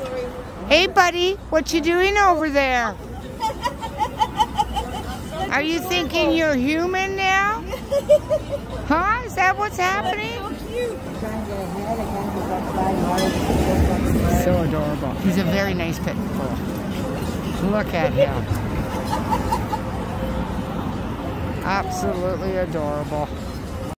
Hey, buddy, what you doing over there? Are you thinking you're human now? Huh? Is that what's happening? So adorable. He's a very nice pit bull. Look at him. Absolutely adorable.